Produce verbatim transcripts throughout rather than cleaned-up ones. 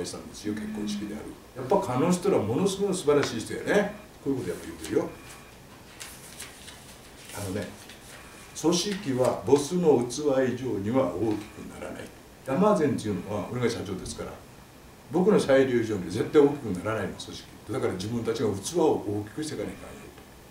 会したんですよ、結婚式である。やっぱあの人らものすごい素晴らしい人やね。こういうことやっぱ言ってるよ。あのね、組織はボスの器以上には大きくならない。ヤマーゼンっていうのは俺が社長ですから、僕の裁量以上に絶対大きくならないの組織だから、自分たちが器を大きくしていかないかんよ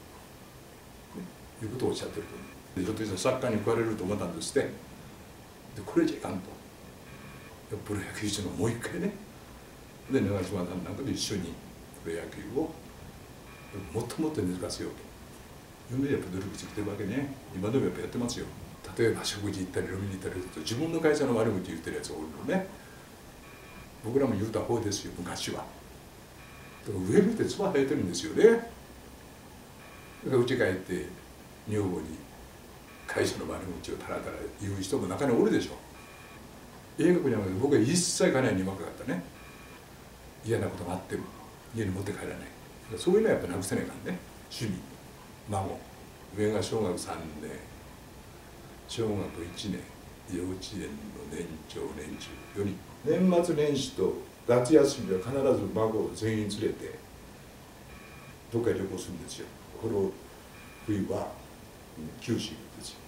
と、ね、いうことをおっしゃってると思う。でひょっとしたらサッカーに食われると思ったんですって。でこれじゃいかんと、プロ野球一のもう一回ね、で長嶋さんなんかと一緒にプロ野球をもっともっと根付かせようというのでやっぱ努力してきてるわけね。今でもやっぱやってますよ。例えば食事行ったり飲みに行ったりすると自分の会社の悪口言ってるやつがおるのね。僕らも言うた方ですよ、昔は。上見て唾生えてるんですよね。だから家帰って女房に会社の悪口をたらたら言う人も中におるでしょ。英語には僕は一切家内にうまくかったね。嫌なことがあっても家に持って帰らない。そういうのはやっぱなくせないからね。趣味、孫、上が小学さんねん、小学いちねん、幼稚園の年長年中よにん、年末年始と夏休みは必ず孫を全員連れてどっかへ旅行するんですよ。この冬は九州ですよ。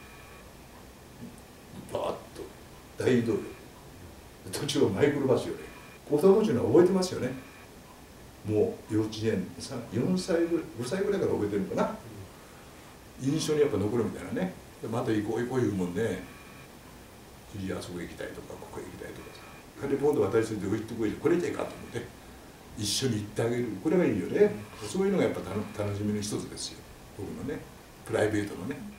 バーッと大移動で途中はマイクロバスよね。子供っていうのは覚えてますよね。もう幼稚園さよんさいぐらいごさいぐらいから覚えてるのかな。印象にやっぱ残るみたいなね。また行こう行こういうもんね。次あそこ行きたいとかここ行きたいとかさ、彼今度私たちで行ってこい、これじゃいかと思って一緒に行ってあげる、これがいいよね。そういうのがやっぱ楽しみの一つですよ、僕のねプライベートのね。